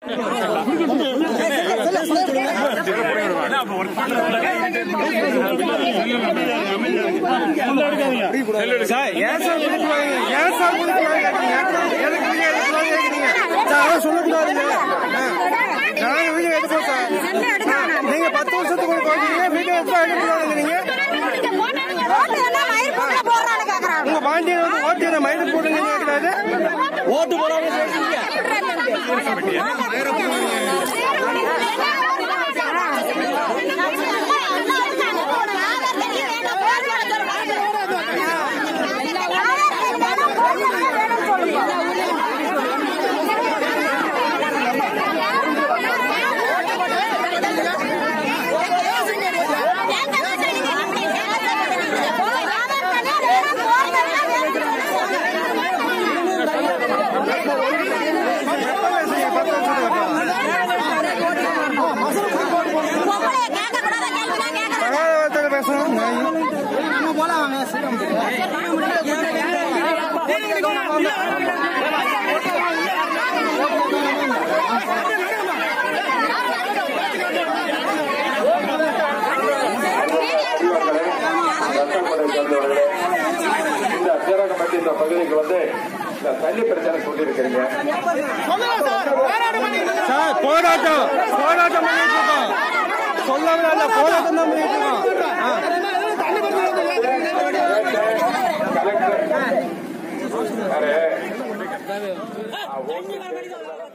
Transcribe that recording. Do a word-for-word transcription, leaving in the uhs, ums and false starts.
Sir ஏன் sir கொடுக்குறாங்க ஏன் சார் கொடுக்குறாங்க சார் சொல்லக்கூடாதுங்க நாங்க வீடியோ எடுப்போம் சார் நீங்க பத்து வருஷத்துக்கு குழந்தைங்க வீடியோ எடுத்து எடுக்கக்கூடாதுங்க உங்க பாண்டிய ஓட்டு என்ன மயிறு போடுங்க கேட்கறாரு ஓட்டு போடாம இந்த அத்தியாரகமட்டி இந்த பகுதிக்கு வந்து தண்ணி பிரச்சனை சொல்லியிருக்கிறீங்க சார். போராட்டம் போராட்டம் பண்ணிட்டு இருக்கோம் சொல்லாம போராட்டம் தான் பண்ணிட்டு இருக்கோம்.